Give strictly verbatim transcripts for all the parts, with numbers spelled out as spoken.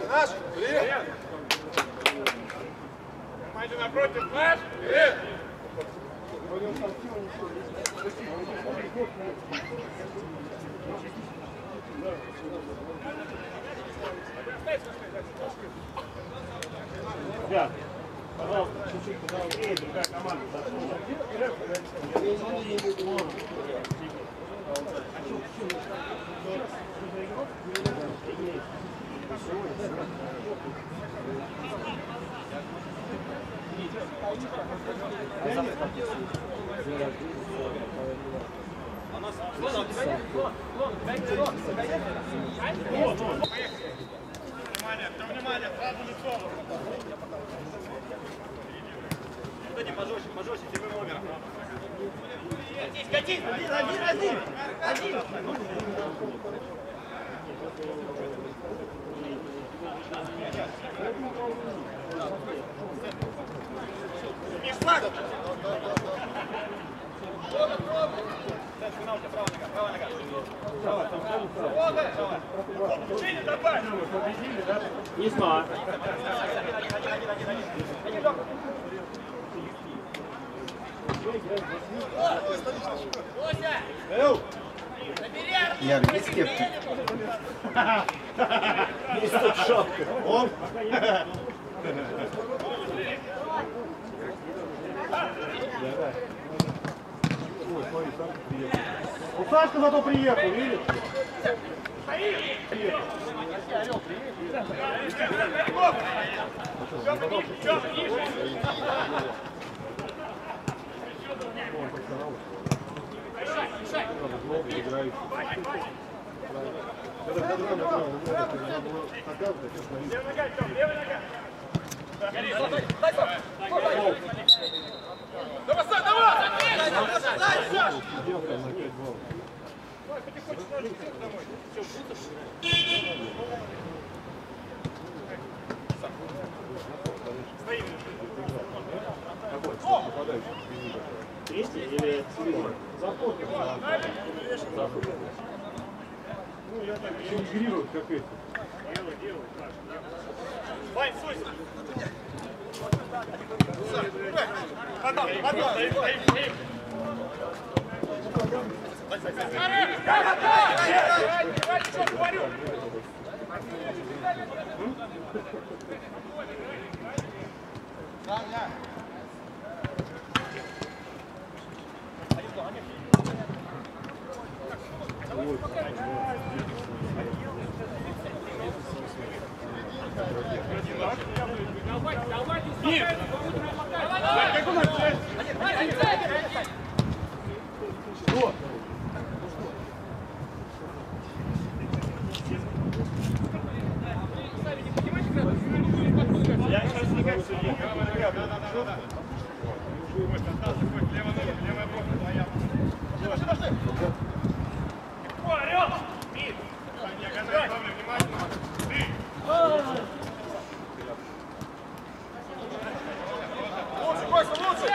Наш! Привет! Внимание напротив, наш! Привет! Ребят, пожалуйста, чуть-чуть поновее, другая команда зашла. Внимание, все внимание, сразу лицо. Вот эти пожестче, пожестче, тебе номер. Катись, катись! Один, один, один! Один! Не флаг! Правая нога, правая нога. Чили добавь! Не знаю. Я где скептик? Есть тут шапка. Он? Ну, Сашка зато приехал, видишь? Левая нога! Давай, Сань, давай! Потихонечку надо всех домой. Стоим. Третий или цивильный? Заход. Заход. Ну, я так игрирую, как эти. Делай, делай. Вань, суйся. Одна, одна, стоим, стоим, стоим. Я что говорю? Нет! Как у нас? Что? Я сейчас никак сидел. Да, да, да, да. Кость, остался, Кость, левая нога, левая бровка твоя. Пошли, пошли, пошли. О, орел! Мид! Не гадай, главное, внимательно. Ты! Лучше, Костя, лучше!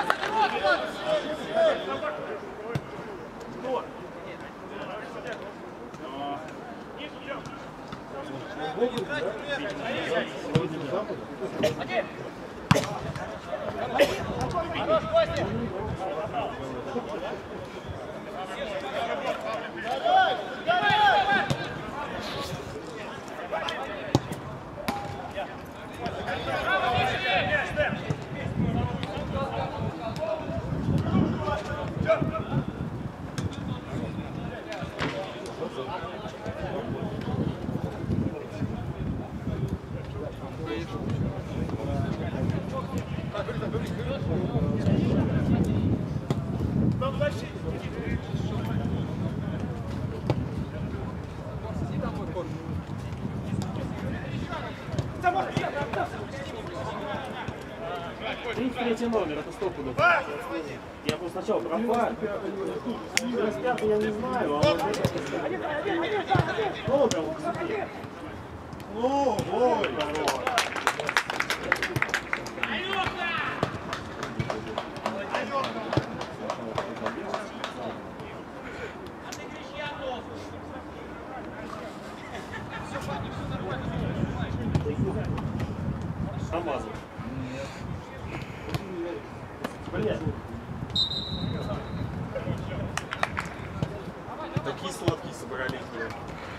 Ниже, идем. Один! Хорош, Костя! Давай! Давай! Там защитник. тридцать третий номер, это сто пудов. Я просто сначала пропал. Распятый я не знаю, а вот это... Номер, ну, ой, здорово. Такие сладкие собрались, блядь.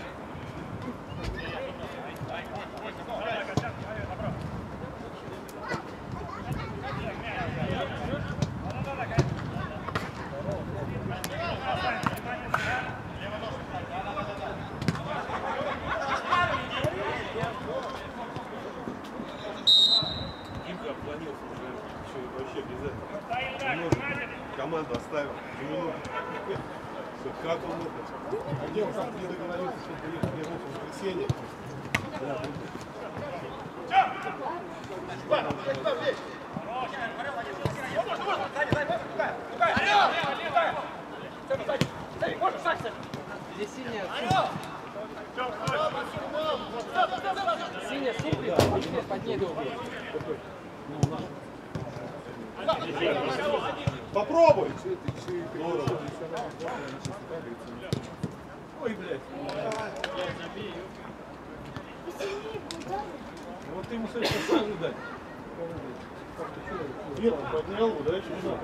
Команду оставил. Как он это? Где он там не договорился, что приехал в воскресенье? Здесь синяя. Синяя супер, под ней долго. Попробуй! Здорово. Ой, блядь. Вот ты ему следующий сразу дать. Нет, он поднял, да, чего?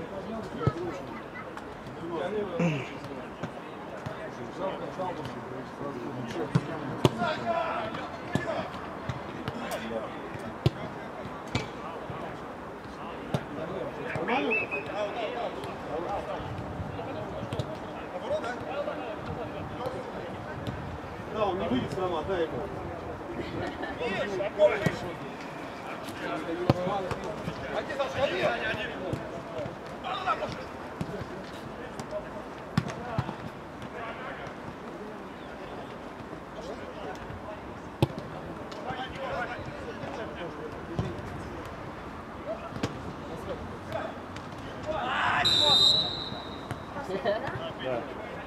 Да, он не выйдет сама, дай ему. Да.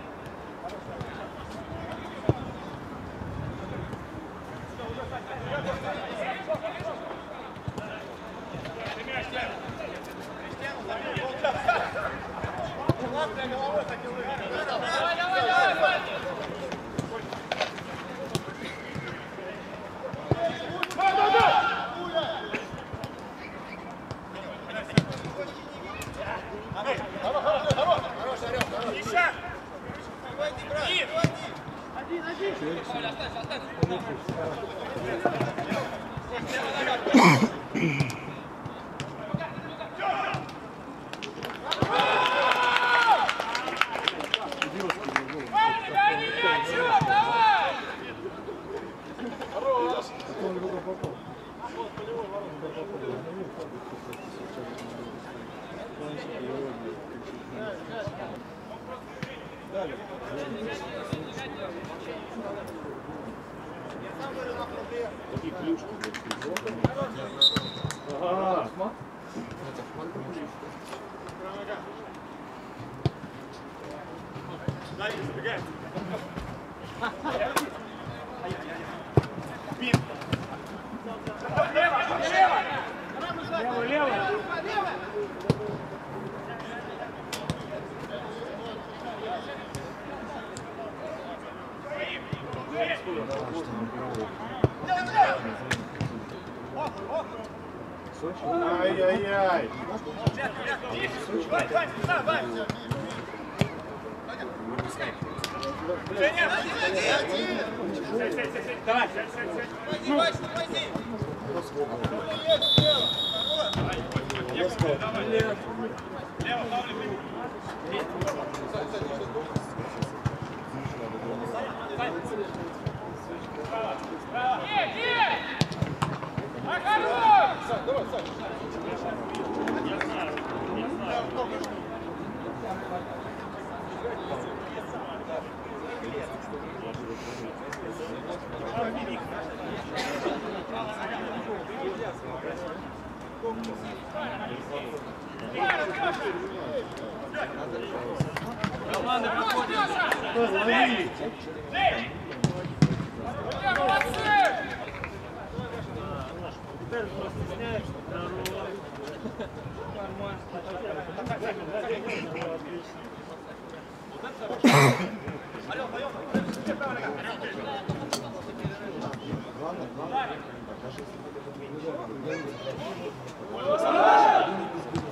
Такие клюшки. Ага. Дай, забегай. Лево, лево. Ай-яй-яй. Давай, сядь, сядь, сядь. Лево, Павлик. Команда подходит.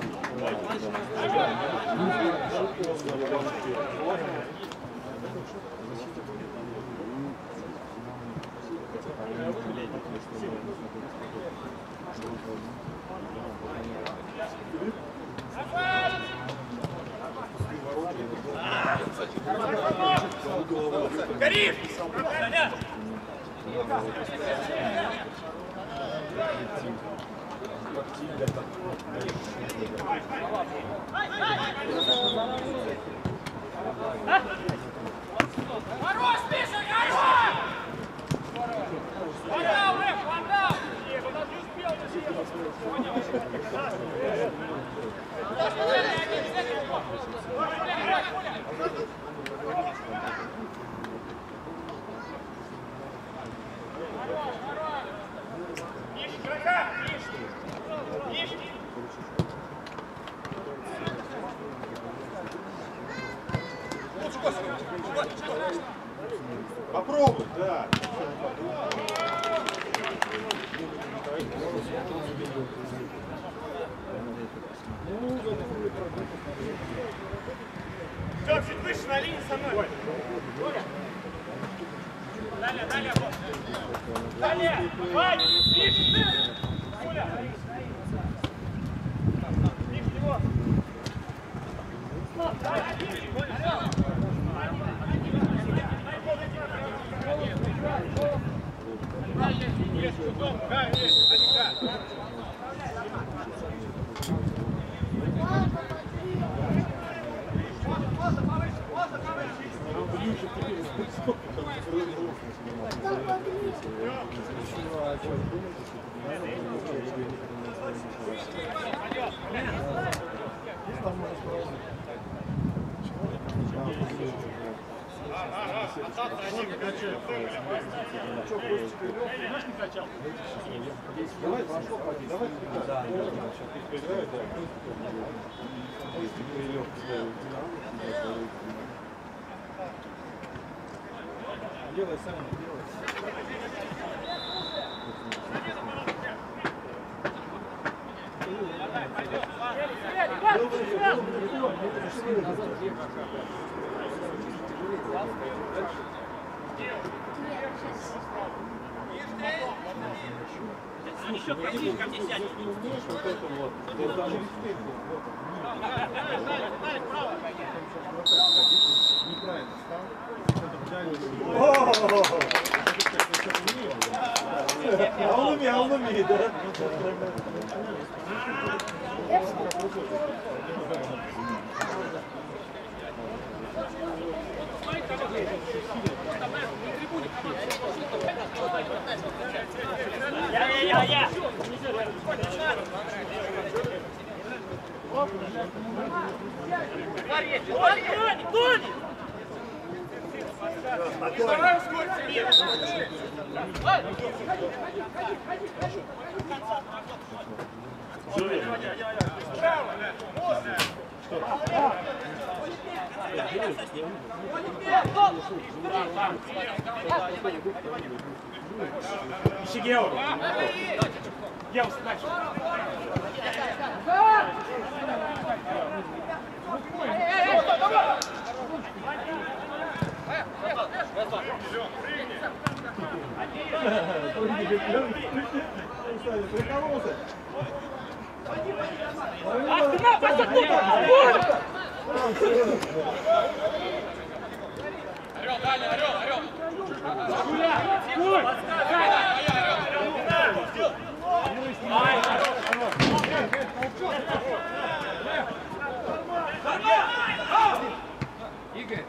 Главное, Гори! Саня! Хорош, Миша, хорош! Вандал, Рэп, вандал! Ниже игрока! Ниже! Ниже! Попробуй, да. Тём, чуть выше на линии со мной. Далее, далее. Далее. Вань, ниже. Юля. Ниже него. Да, есть, один, Давай, прошло, пойди, давай. Да, проиграет, да. Делай сам, делай. Еще ко мне сядь. Вот это вот. Вот даже респект. Неправильно стал. А он умеет, а он умеет, да? Я, я, я, я. Тони, Тони! Давай ускорься, нет. Право, Ищи Георгу. Георг, дальше. Прикололся. Ах ты на, пошел тут! Орел, дальний, орел, орел. Гуля! Гуль! Игорь!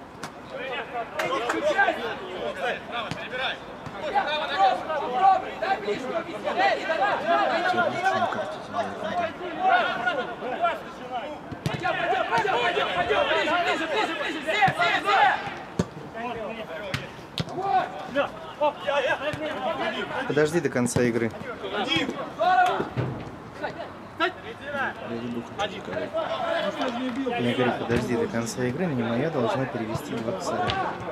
Право, перебирай. Попробуй! Дай близко! Эй, давай! Пойдем, пойдем, пойдем, пойдем, пойдем! Ближе, ближе, ближе, ближе! Все, все, все! Подожди до конца игры. Я говорю, подожди до конца игры, не моя должна перевести два косаря.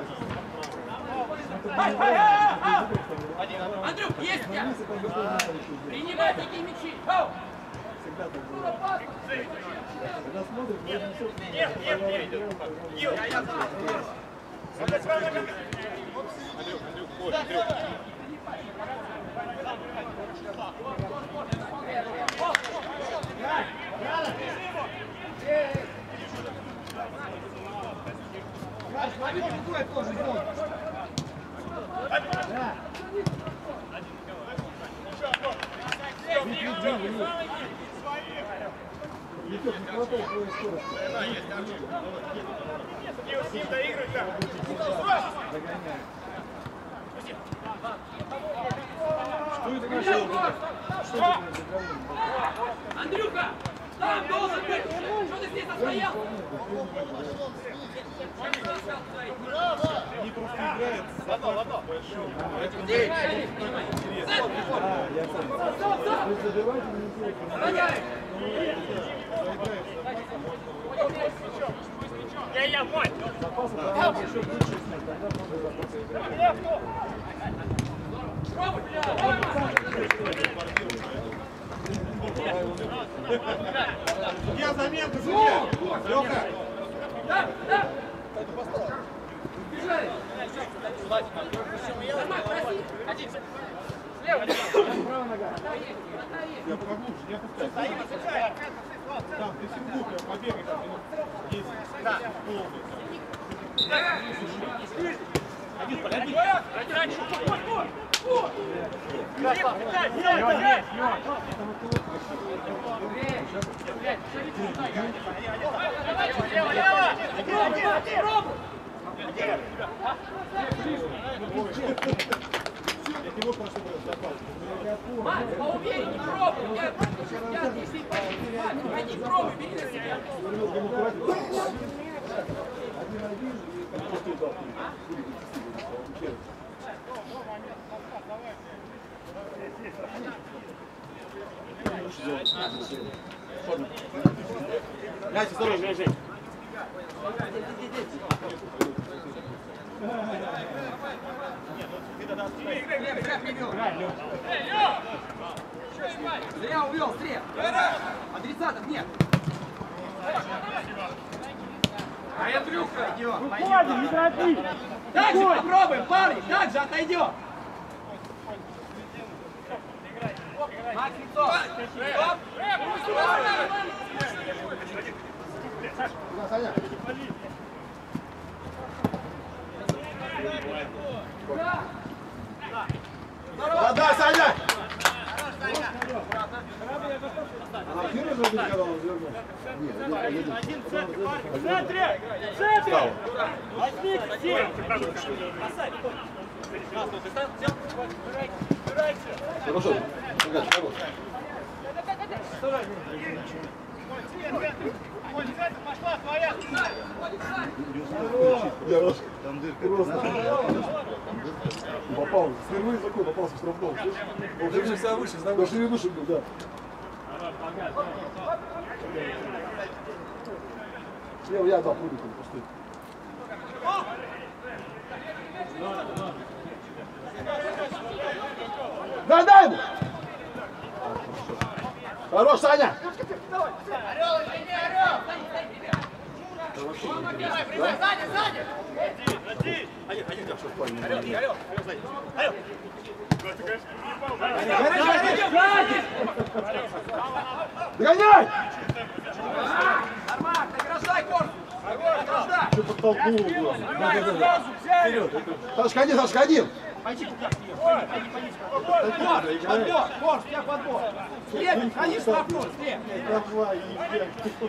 Андрюх, есть я! Принимай такие мячи! Ау! Нет, нет, не идет. Ил, я, я. Опять вам нога. Андрюх, Андрюх, бой, Андрюх. Лови другой тоже, Зон. Витек, не хватает твоей скорости. С ним доигрывай, да. Что это начало? Что это? Андрюха, там должен быть. Что ты здесь отстоял? Они просто играют с запасом большим. Я, я, мой! Я заметка, судья! Лёха! Да, да. Бежали. Один. Слева. Правая нога. Я поглубже, я пускаю. Там, ты секунду, побегай там минут десять. Да. Полный. Один, погоди! Раньше! Вот, вот! Вот! Пять, пять, пять! Лево, лево! Я его прошу, запал. Мать, поувереннее, пробуй. Я здесь Мать, пойди, пробуй, бери на себя. Один-один, и просто удар. Дайте, здорово, Жень, Жень. Зря увел, стрел. Адресатов нет. А Андрюха идет. Выходим, не торопись. Так же попробуем, парни, так же отойдем. Макс, лицо. Саня. Да, да, Саня! Она первый забыл, когда он вернул? Нет, Один в центре, парень! В центре! В центре! Возьмите здесь! Хорошо, хорошо. Пошла твоя! Хорош. Там дырка. Попал. Впервые такой попался в штрафном. Он же всегда выше, знаю. Даже не выше был, да. Я, я да, буду там пустой. Дай, дай ему! Хорош, Саня! Орел, извини, орел! Сзади, сзади! Один! Один, один, орел, орел, орел, сзади! Орел! Догоняй! Нормально, награждай корпус! Награждай! Что подтолкнул его? Вперед! Сашка один, Сашка один! Пойди туда. Подбор, подбор, Корж, у тебя подбор. След, ходи в штрафной, след. Давай, езжай.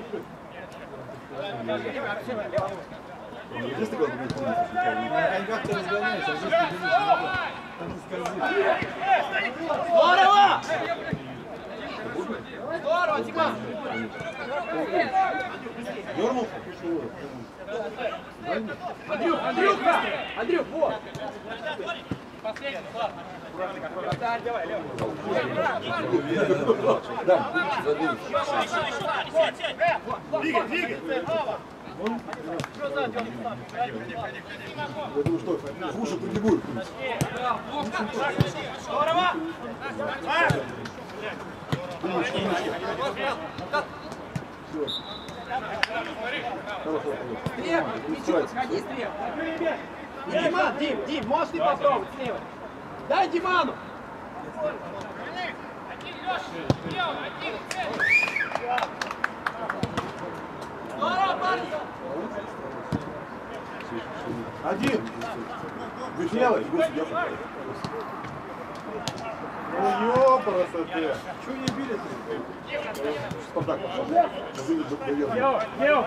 Есть такое, блядь, на коньках ты разгоняешь, а здесь ты бежишь, там не скользит. Здорово! Здорово, Тиман! Дернул? Андрюх, Андрюха! Андрюх, вот! Последний, ладно. Да, давай, левый. Да, забей. Двигай, двигай! Я думаю, что слушай, ты не будешь. Здорово! Думаешь, что мышки. Слева, ничего, сходи слева. Диман, Дим, Дим, можешь ты попробовать слева? Дай Диману! Здорово, парни! Один. Вы делаете? Ну ёпарасы ты. Чего не били-то? Спартак пошел. Выведет наверное. Лео, Лео!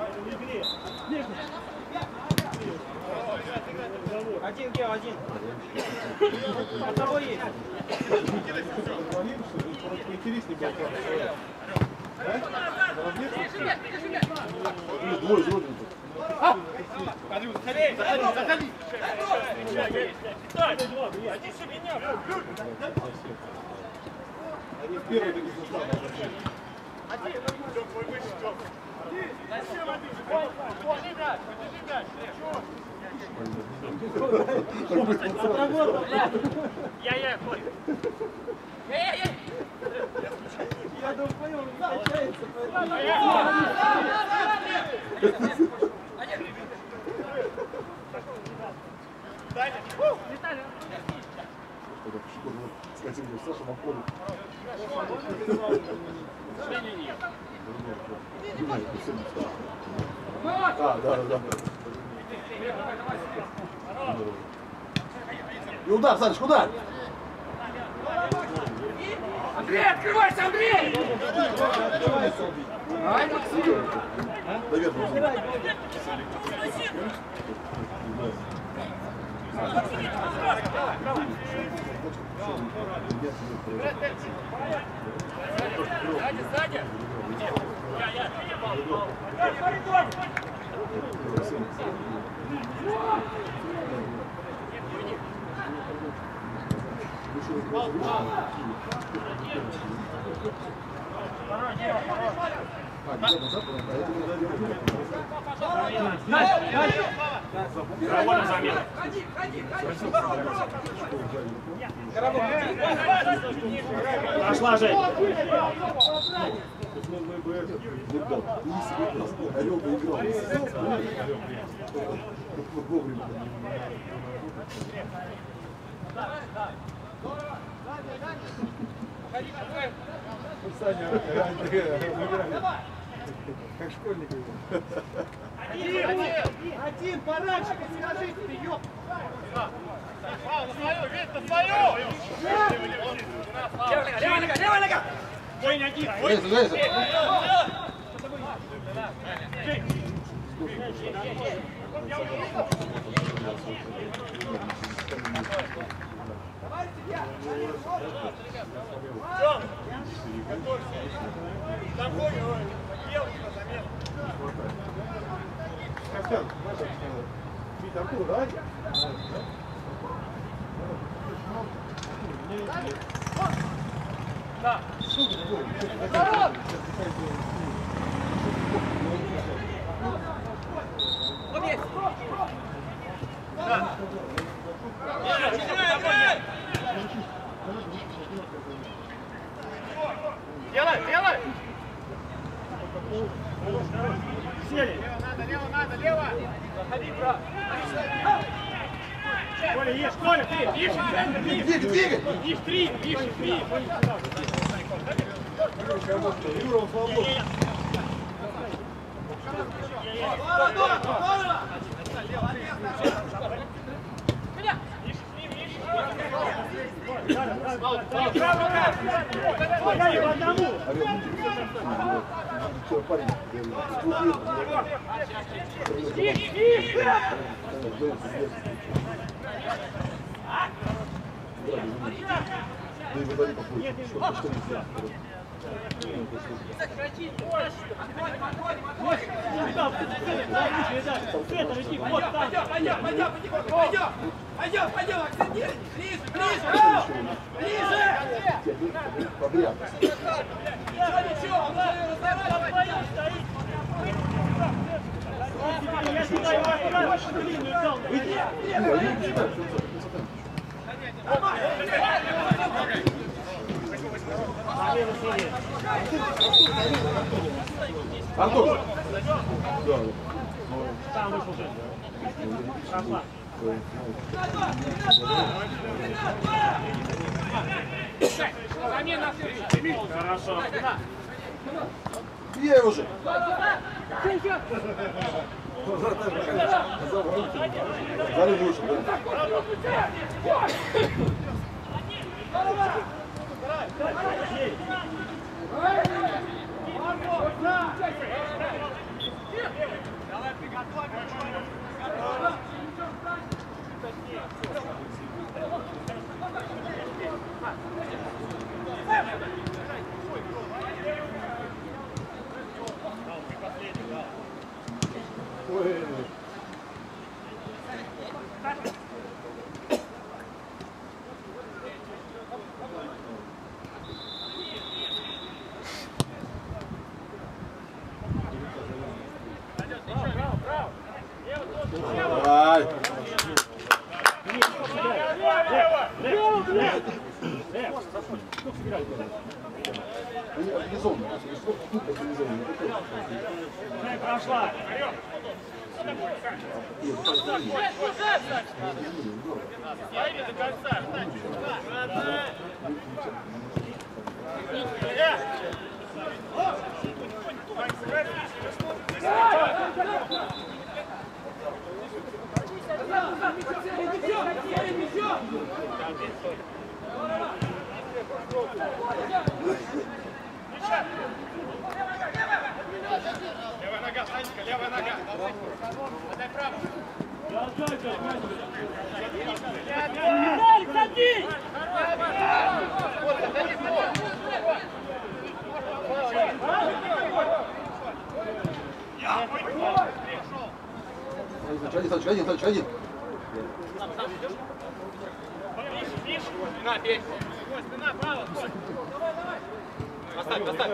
Один, Гео, один. Одного есть. Интереснее было. Да? Двое зродин. Заходи, заходи, заходи. Иди сюда, меня. Они в первый такие составы. Один. Твой выше, Тём. Зачем один? Держи мяч, держи мяч. Отработал, блядь! Я, я, Коль. Я думаю, он качается. Дай. Скатил его Саша в обходу. А, да, да, да. И удар, Саныч, куда? Андрей, открывайся, Андрей! Ай, Максим! Наверное. Сзади, сзади. Я, я. Работа замена. Ходи, ходи, ходи! Пошла, Жень. Орел поиграл. Вовремя. Саня, как школьник. Один, один, пораньше, подскажите ты, ёп. На свою, видишь, на свою. Левая нога, левая нога, левая нога! Жень, один. Лезь, лезь. Костян, бить Артур, да? Да. Делай, делай! Сели. Лево надо, лево надо, лево! Заходи, брат! Коля, ешь, Коля, ты! Ишь, центр, ишь! Двигай, двигай! Ишь, три, ишь, три! Юра, он свободен. Коля, по одному! Все, парень. Да и выдали попозже. Что, что не сделать? Центр, иди, вот там! Пойдем, пойдем, пойдем, пойдем, пойдем, пойдем, акцентируй, ближе, ближе, ближе! Подряд. Ничего, ничего, он уже разорвал. Я сюда его аккуратно длинную взял. Артур! Да. Там вышел же. Прошла. Хорошо. Я его же! Зале лучше, да? Давай, приготовь. Ай! Они организованы. Прошла. Своими до конца. Левая нога, Санечка, левая нога. Отдай право. Садись! Один, Санечка, один, Санечка, один. Спина, бей. Спина, право. Поставь, поставь.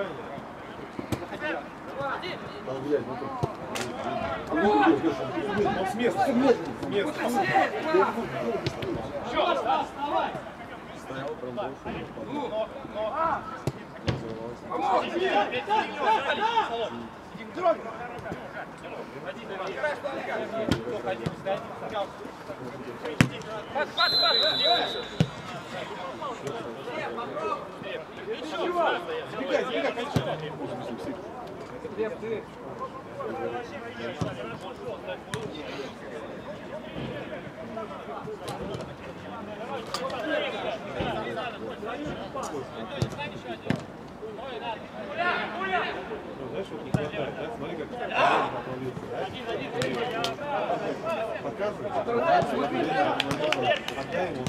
Надо гулять, ну тут. С места, с места, с места. Все, вставай. Стоял, прям больше. Ну, но, но. Сидим, дрон. Один, два. Один, встань. Хват, хват, хват. Сбегай, сбегай, кончай. Знаешь, вот не хватает, да? Смотри, как показывает. Отдай ему.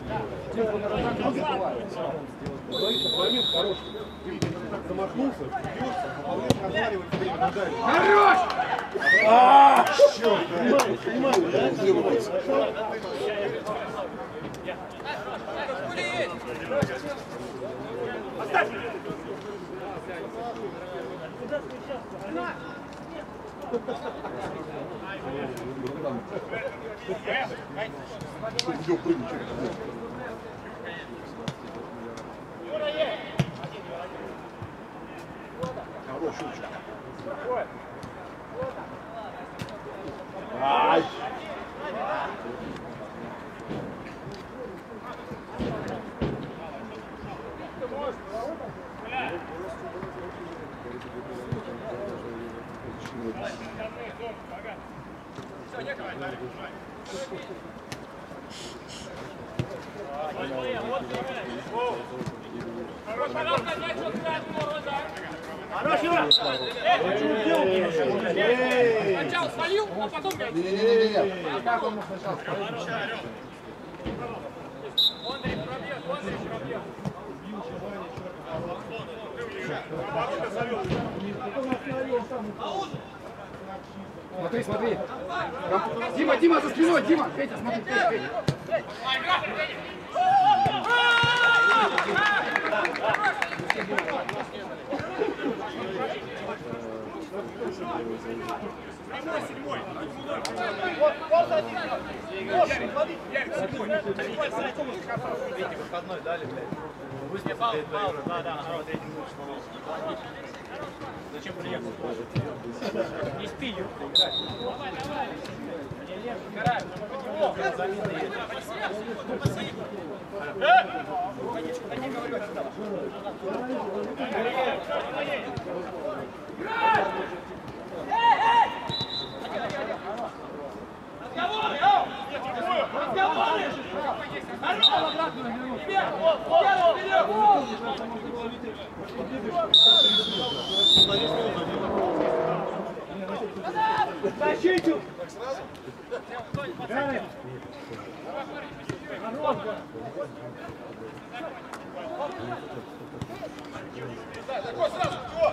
Момент хороший. Ты так замахнулся, бьешься, выполняешь, разваливать время, ударить. Хорош! Ааа! Черт, да? Понимаешь, да? Оставь! Идем, прыгни, что Хорош, шуточка. Ай! Сначала свалил, а потом... Не-не-не-не. Как он сначала свалил? Андрей, пробьет, Андрей, пробьет. Смотри, смотри. Дима, Дима, за спиной, Дима. Петя, смотри, Петя, Петя. Седьмой, седьмой. Вот, вот один. Вот, смотри. Третий выходной дали, блядь. Не, пауза, пауза, да, да, народ. Зачем приехал? Не спи, играй. Давай, давай. Играй. Играй! Разговоры, ау! Разговоры! Здорово! Ребят, вперед! Защиту! Такой сразу, чего?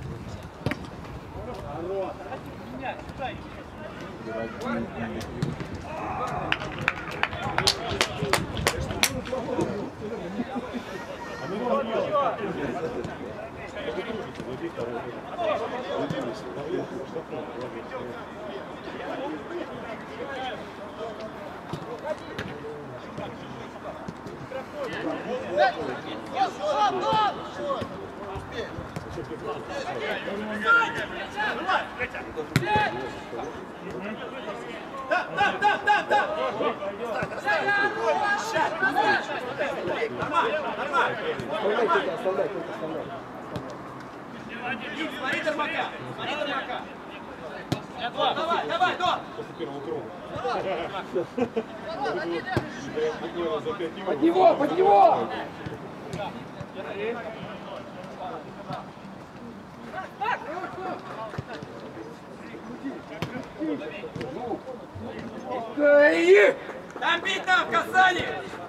Да, да, да, да, да! Нормально, нормально! Смотри, Тормака! Смотри, Тормака! Давай, давай, до! Под него, под него! Эй! Там бить там, в касании!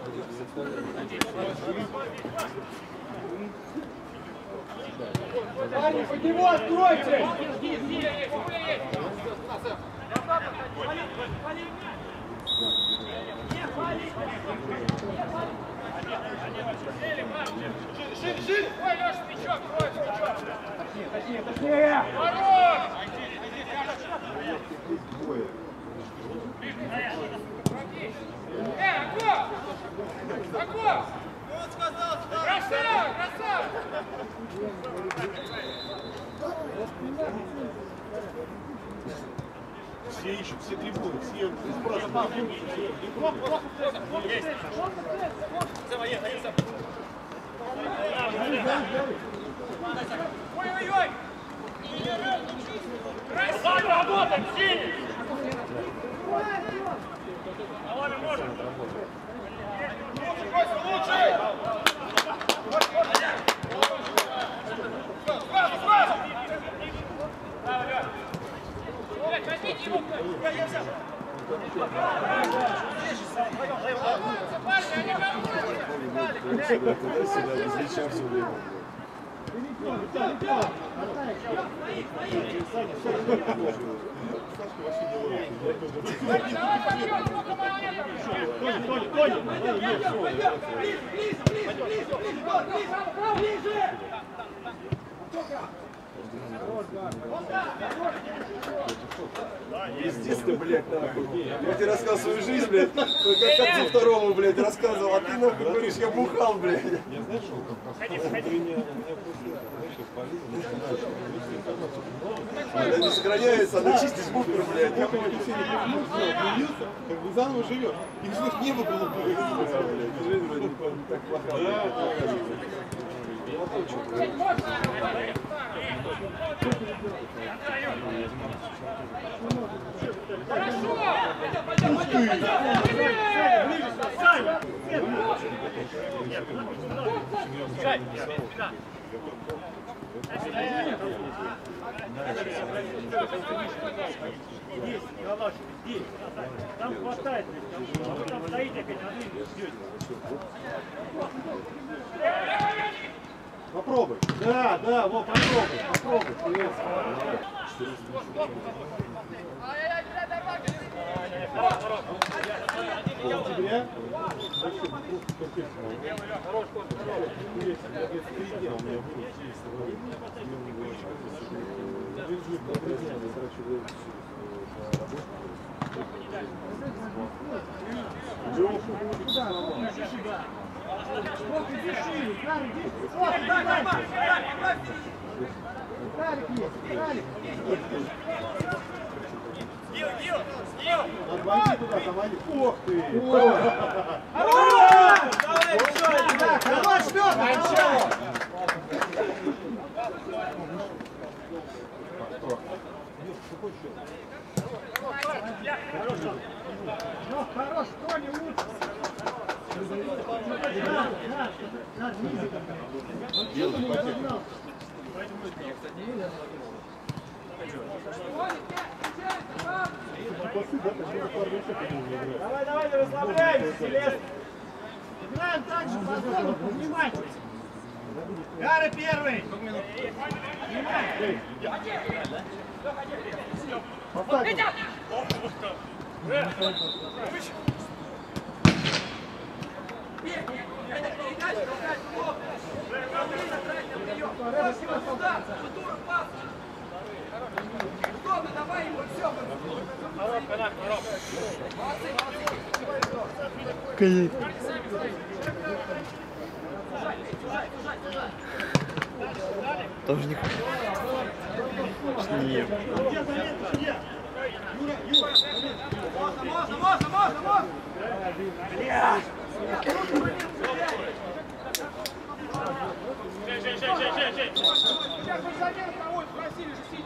Парни, под него откройте! Шире, шире! Ой, Леша, мячом, кроется, мячом! Точнее, точнее! Ворот! Э, Аква! Аква! Красава, красава! Все ищут, все требуют, все спрашивают. Есть! Ой-ой-ой! Красиво работать, синий! Давай, можем! Лучше, Костя, лучше! Сразу, сразу! Давай, Лёш! Блядь, возьмите его! Я, я взял! Парни, они ко Пиздец ты, блядь, нахуй. Я тебе рассказал свою жизнь, блядь, как отцу второму, блядь, рассказывал, а ты нахуй говоришь, я бухал, блядь. Я знаешь, что Она не сохраняется, она чистит бункер, блядь. как бы заново живет. И все небо было бы. Жизнь вроде не так плохая. Здесь, Галаш, здесь. Там хватает. А вы там стоите опять, один ждете. Попробуй. Да, да, вот попробуй. Попробуй. Тебя? Отводи туда, заводи. Ох ты! Хорош, Лёша! Хорошо. Давай, давай, не расслабляемся, Селест. Играем так же, по зону, внимательно. Гара первый. Удобно, давай ему, все. Тоже не хочет. Нет. Можно, можно, можно, можно, можно. Жень, Жень, Жень, Жень, Жень. Сейчас мы замер проводим, просили же сидеть.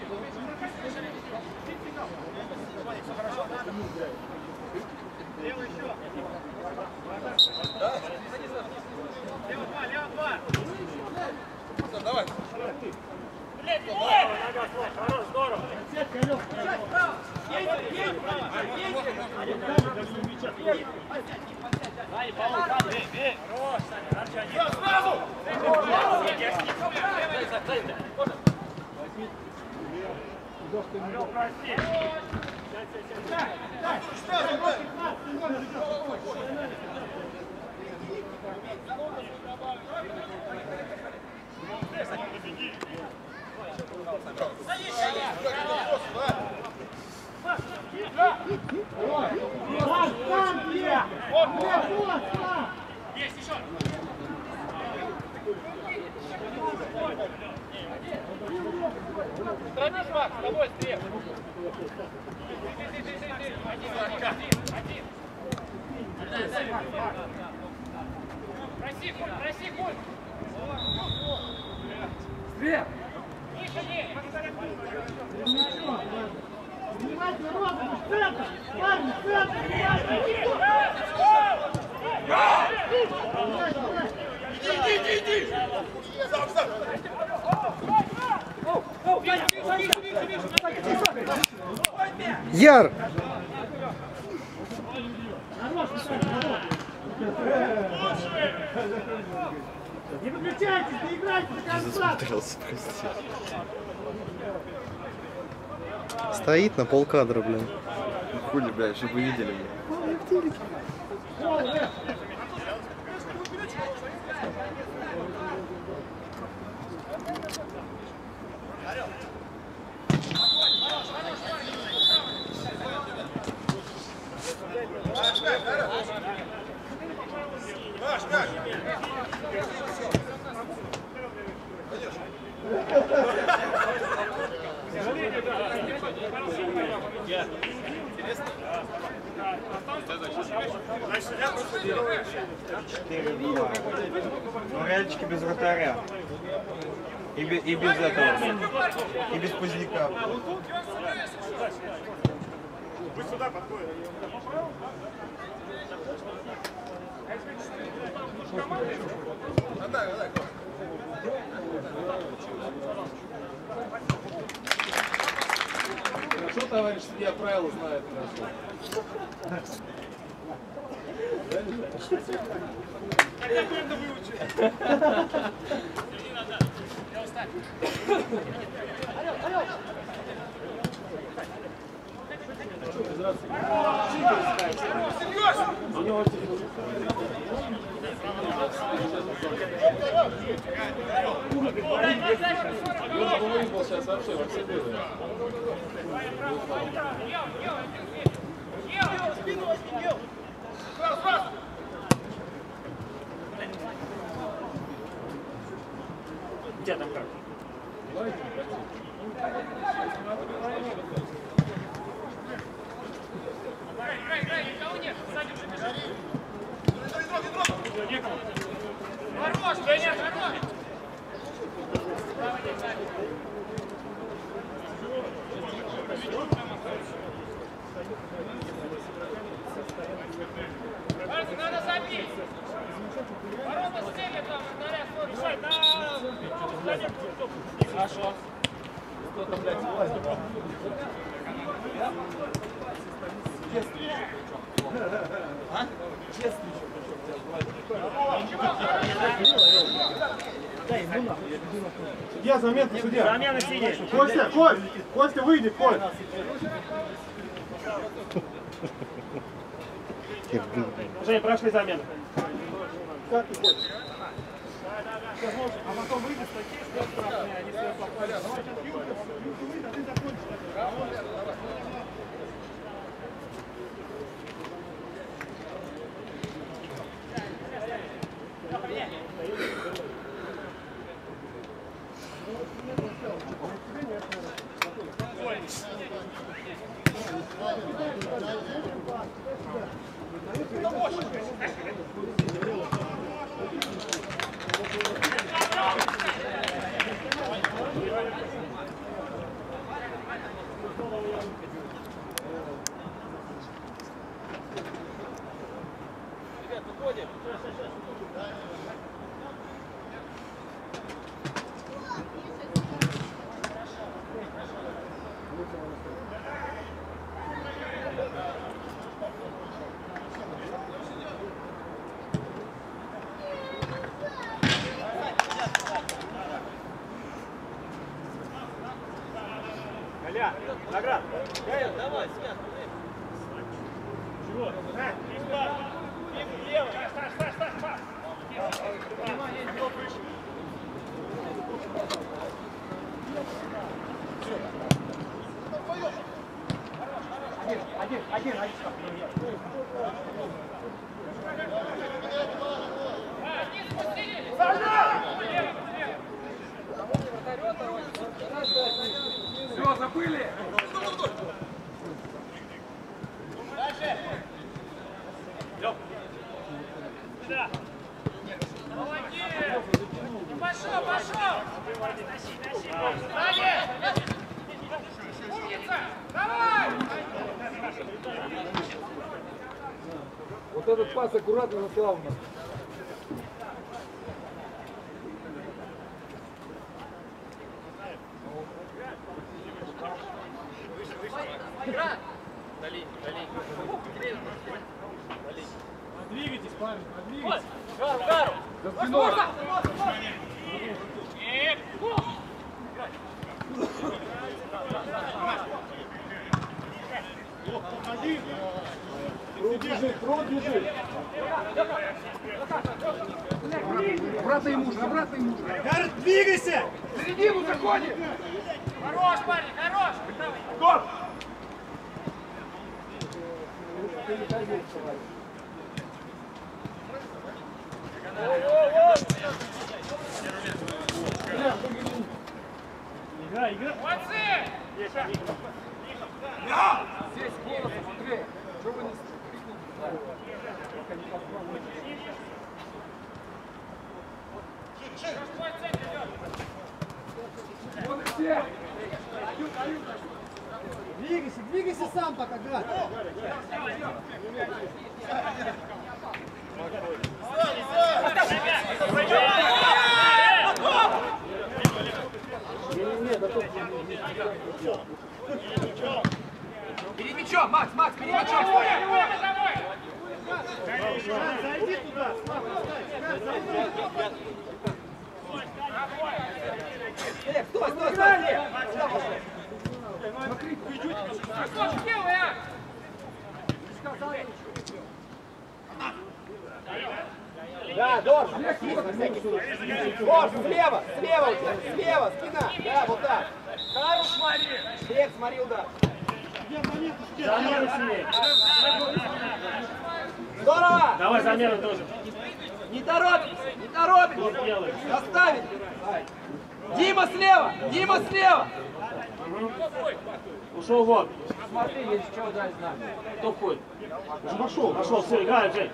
Лево еще. Лево два, лево два. Давай. Блядь, ой! Хорош, здорово. Сейчас право. Едь, едь, едь. Дай, Павел, бей, бей. Хорош, Саня, Арчи один. Сразу! Орел, прости. Есть еще! Стробишь, Макс, с тобой стрел! Проси, Коль, проси, Коль! Стрел! Миша, нет! Внимательно, розыгрыш, центр! Парни, центр, внимательно! Иди, иди, иди! Сам, сам! Яр! Не выключайтесь, доиграйте до конца! Засмотрелся, прости. Стоит на полкадра, блин. Хули, блядь, чтобы вы видели меня. Ну, реальчики без вратаря. И, без, и без этого. И без Поздняка. Вы сюда подходите. Отдай, отдай. Хорошо, товарищ судья, правила знает хорошо. Как это выучил? Сейчас вообще во все было. У тебя там как? Играй, играй, играй, никого нет, сзади уже бежали. Некому. Хорош, Женя, хорош! Надо забить! Ворота стелят! блядь, влазит. Честный. А? Честный. Судья, замена, судья. Замена синяя. Костя, Кость, Костя, выйди, Кость. Жень, прошли замену. Как ты хочешь? А потом выйдешь, такие, что штрафные, они свои попали. Давай сейчас Юрка, Юрка выйдет, а ты закончишь. Коля, наград. Давай, свят. Чего? Лево. Стас, Стас, Стас, Стас. Один, один, один. Все, забыли? Дальше. Сюда. Молодец. Пошел, пошел. Тащи, тащи. Далее. Умница. Давай. Вот этот пас аккуратно на славу. Двигайтесь, парень, двигайтесь. Гару, гару. За спиной. Один. Прот бежит, прот бежит. Обратно ему же, обратно ему же. Гарри, двигайся! Середину заходи! Хорош, парень, хорош. Гоп! Игра, игра. Молодцы. Здесь голосом, Андрей. Что вы не Вот и все. Двигайся, двигайся сам пока, гад. Перед мячом, Макс, Макс, перед мячом. Зайди туда, Слава, зайди. Стой, стой, стой. Да, Дорж, Дорж, слева, слева у тебя, слева, спина, да, вот так. Гару смотри. След, смотри, удар. Замена сильнее. Здорово! Давай замену тоже. Не торопимся, не торопимся. Что делаешь? Доставить. Дима слева, Дима слева. Ушел вон. Смотри, если что, дай знак. Кто входит? Уже пошел. Пошел, все, играем, Жень.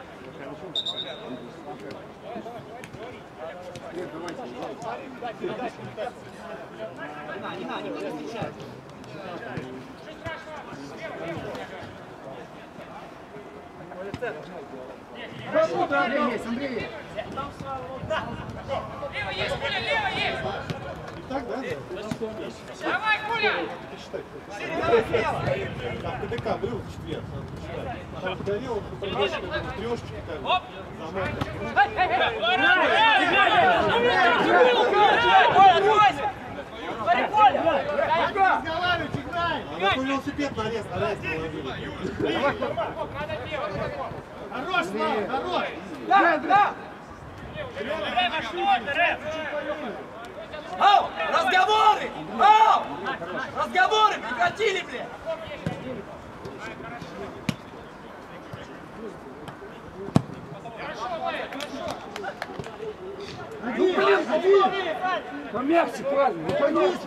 Не надо, не надо, не встречать. Андрей есть, Андрей есть. Лево есть, Коля, лево есть. И так, да? Давай, Коля! Там ТДК был в четверг. Там подарил, он трешечки там. Она велосипед на арест, арест положили. Хорош, Слава, хорош! Да, да! Ау! Разговоры! Ау! Разговоры прекратили, блядь! Ну, блин, иди! Помягче, правильно, ну помягче.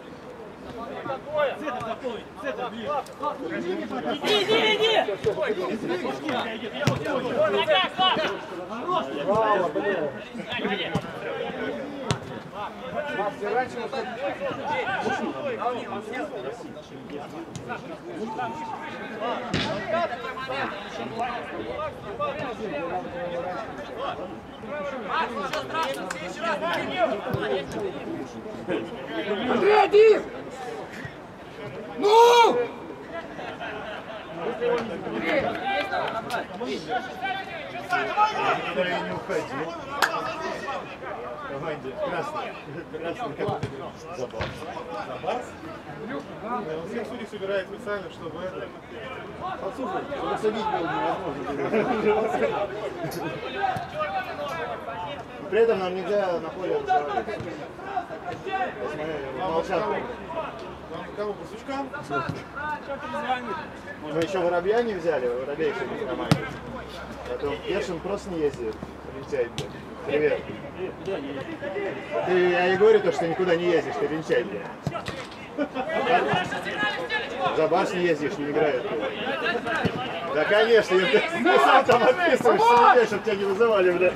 Иди, иди, иди! Нога, Слав! Браво, блин. Макс, раньше вот так... Андрей, один! Ну! Андрей! Никуда не уходил. Команде красный. Красный как Забарс. Забарс? Он всех судей собирает специально, чтобы это... Подсуживать. Засадить было невозможно. При этом нам нельзя на поле молчать. Кого, Басучка? Мы еще Воробья не взяли, Воробья еще не в команде. А то Першин просто не ездит. Венчай, блядь. Привет. Ты, я и говорю то, что никуда не ездишь, ты венчай, блядь. За баш не ездишь, не играет. Да, конечно, ты сам там отписываешься, чтобы тебя не вызывали, блядь.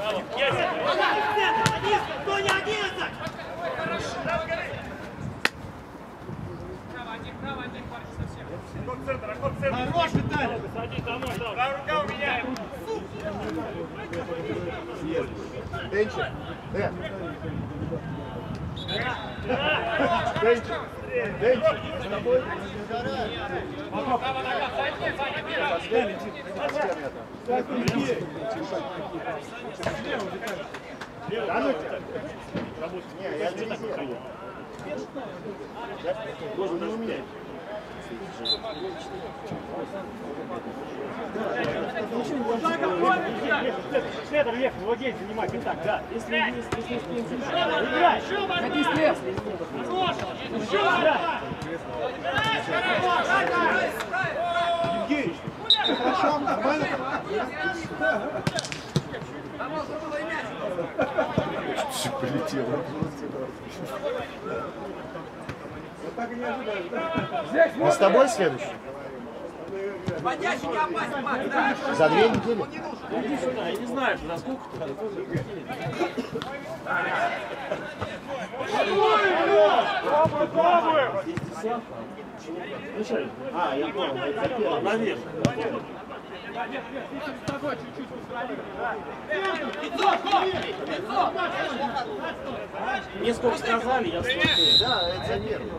Хорош, Виталий! Правая рука у меня! Денчик. Э. Денчик. Денчик. С тобой? Право нога, сзади, сзади, Да ну тебя. Не, я не знаю. Должен не у меня. Следом ехать, вот здесь занимать, вот так, да. Если не играй, Ходи слез! Евгений, хорошо, нормально? Чуть-чуть полетело. Мы с тобой следующий? Водящий не опасен, Макс, да? За две недели? иди сюда, я не знаю, за сколько ты. А, я понял, это за первый. Наверх. Мне сколько сказали, я слушаю. Да, это за первый.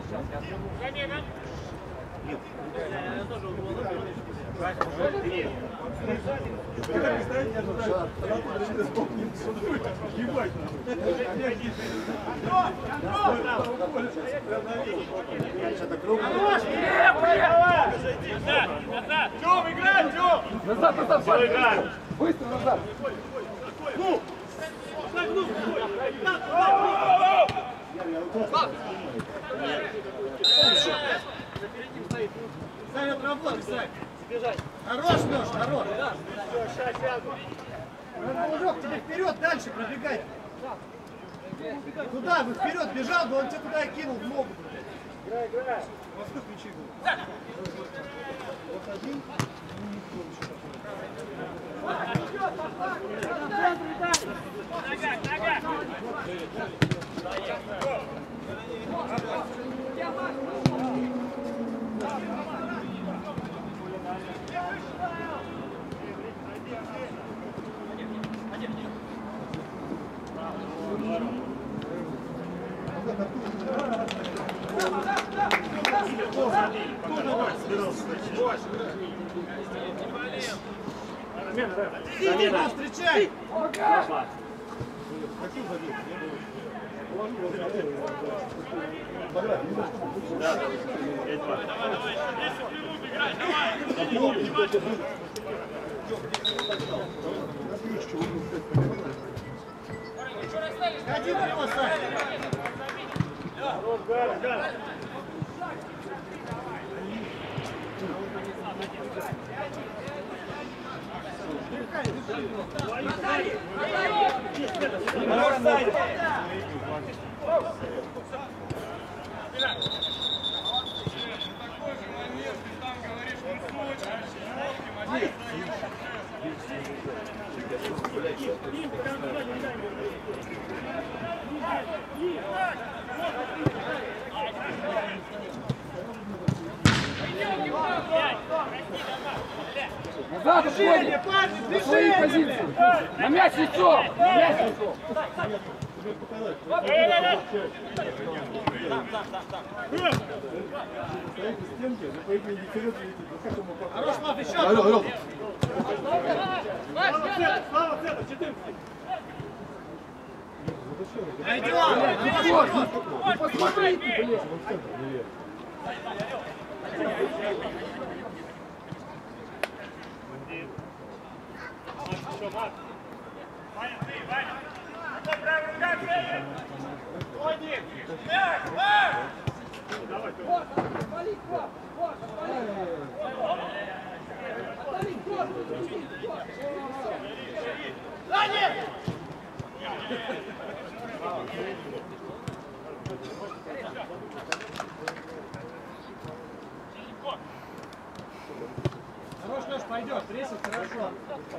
Тём, играй, Тём! Назад, назад, парень! Быстро назад! Саня, отработай, Сань! Хорош, Лёш, хорош! Кружок, тебе вперед, дальше пробегай! Куда? Вы вперед бежал, но он тебя туда кинул в ногу. Играй, играй! У вас сколько мячей было? Вот один. Нога, нога! Замена. Встречай! Пошла. Да. пять-два. Один его, Сань! Назад отходим! На свои позиции! На мяч лицо! На мяч лицо! Хорош, Мав, еще! Алло, алло. Слава, центр, четырнадцать! Посмотри, ты, блядь! Ваня, ты, Ваня! Какой правый рука, Федор? Один! Давай, Хорош, Леш, пойдет, рейсов хорошо.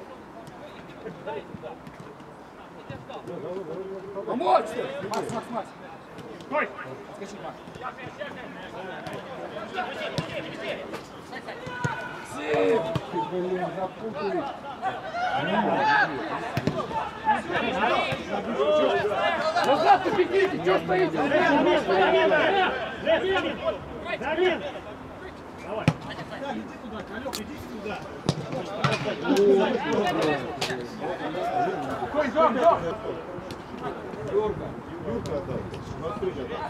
Помочь! Макс, Макс, Макс! Стой! Скачи, Макс! Блин, запутали! Назад побегите! Чего стоите? Давид! Так, иди туда, Колек, иди сюда. Какой дом, дом! Юрка, Юрка отдай. Навстречу отдай.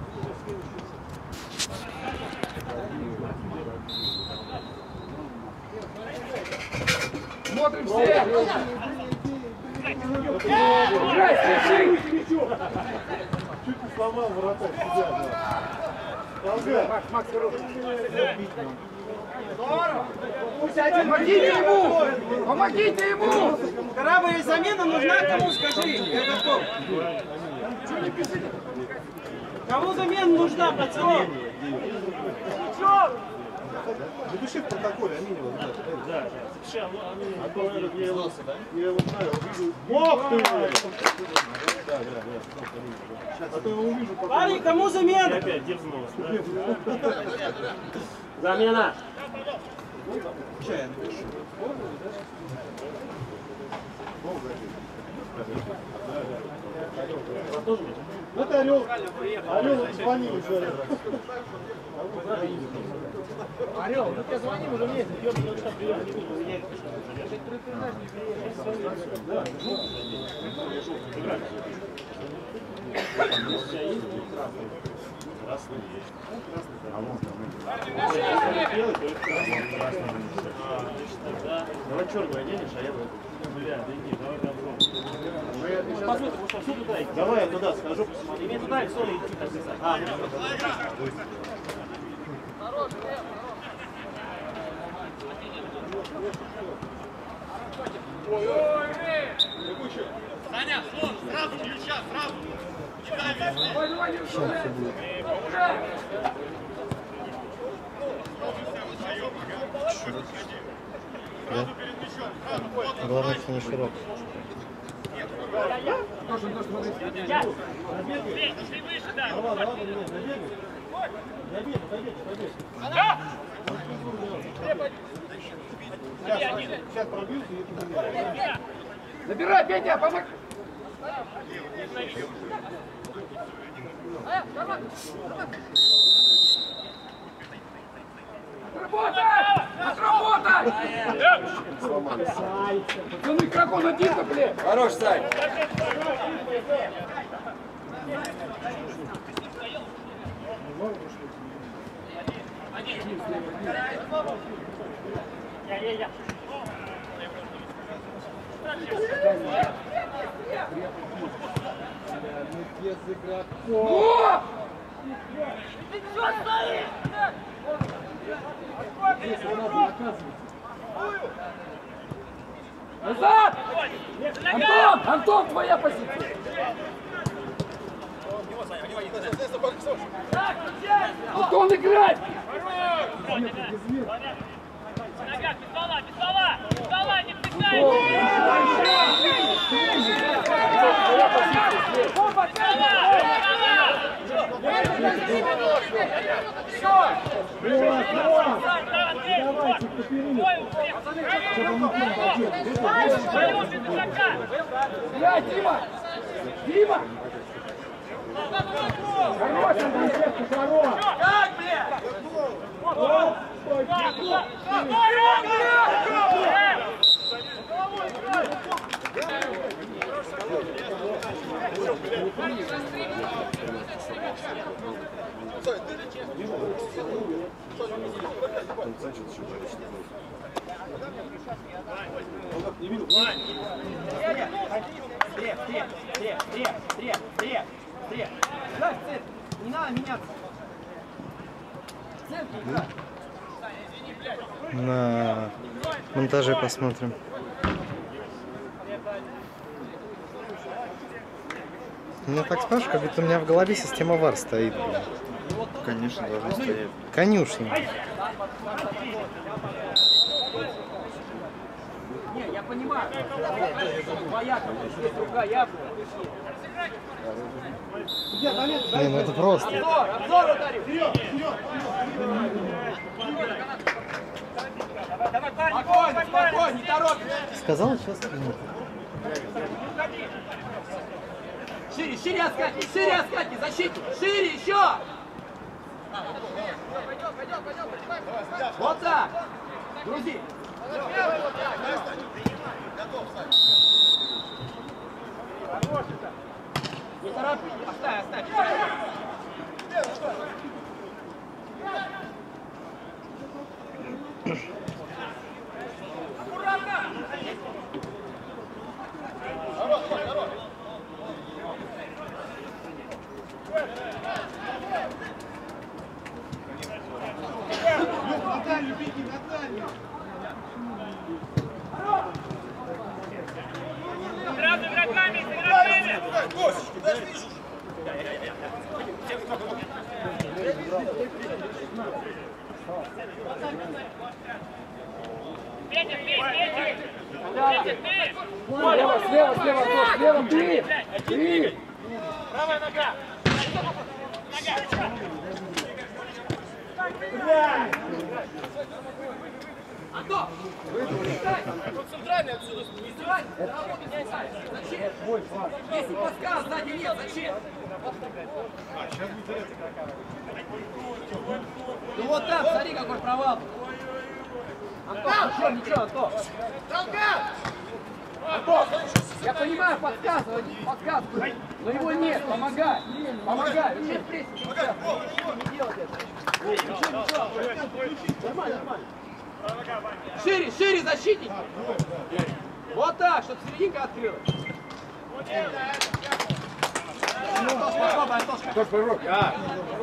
Смотрим все! Играй, слыши! Чуть не сломал вратарь себя. Макс, Макс, хорош! Помогите ему! Помогите ему! Корабль замена нужна, кому скажи? Я готов. Кому замена нужна, пацаны? Запиши в протоколе, Аминева. Да, запиши, а ну, Я его знаю, увижу. Ох ты! Да, да, да. А то его увижу потом. Парни, кому И замена? опять дерзнулся, да? Замена! Это Орел. Орел звонил уже. Орел, ну тебе звоним уже вместе. Давай черную оденешь, а я в эту. Бля, да иди, давай добро. Посмотри, может, все туда идти. Давай я туда схожу, посмотри. Мне туда и все, и идти так писать. А, Саня, слон, сразу ключа, сразу! Не дай вести! Давай, давай, Сразу перед мячом, сразу, вот он, Главное, что не широк. Тоже, тоже, смотри. Петь, пошли выше, да! Ладно, ладно, нет, забегай. Забегай, побегай, побегай. Сейчас, сейчас пробьют и это забегай. Забирай, Петя, помог! Отработай! Отработай! Пацаны, как он один-то, блядь? Хорош, Сань. О! Назад! Антон! Антон, твоя позиция! Антон, играй! Нога, без стола, без стола! Без стола, не втыкай! Бля, Дима! Дима! Хорош, Андрей, хорош! Как, блядь? Стреп, стреп, стреп, стреп, стреп, стреп, стреп. Играй в центр, не надо меняться. В центре играй. На монтаже посмотрим. У меня так спрашиваю, как будто у меня в голове система вар стоит. Блин. Конечно, должен стоять. Конюшня. Не, я понимаю. Твоя, есть рука, я. Не, ну это просто. Обзор, обзор ударил. Спокойно, спокойно, не торопись. Сказал сейчас. Шире, шире отскакивай, шире отскакивай, защитник, шире еще! Вот так! Грузи! Не торопись, оставь, оставь! Наталью, беги, Наталью! Сразу игроками, с игроками! Петя, бей, Петя! Петя, ты! Слева, слева, слева, Антон, слева, ты! Ты! Правая нога! Нога! Антон! Вот центральный отсюда! Зачем? Если подсказ сзади нет, зачем? Ну вот там, смотри, какой провал. Антон, ничего, ничего, Антон. Антон, я понимаю, подсказывать, подсказывать, но его нет, помогай, помогай. Нет, прессинг, не делать это. Ничего, ничего, нормально, нормально. Шире, шире, защитник. Вот так, чтобы серединка открылась. Попробуй, Антошка. Кто пророк? А!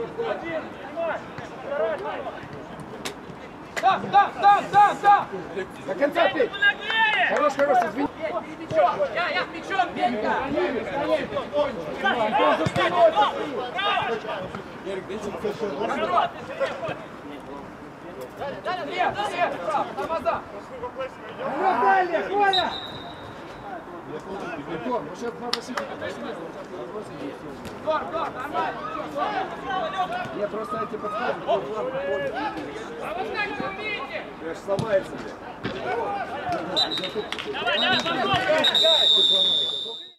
Там, там, там, там, там. До конца пей! Хорош, хорош, извини! Я, я с мячом, Петька. Антон, за спиной! Слева, слева, справа, тормоза. Наталья, Коля! Антон, ну сейчас надо сидеть, это сильно. Дор, дор, нормально. Я просто эти подсказываю. Я ж сломается, блядь. Давай, давай, попробуй!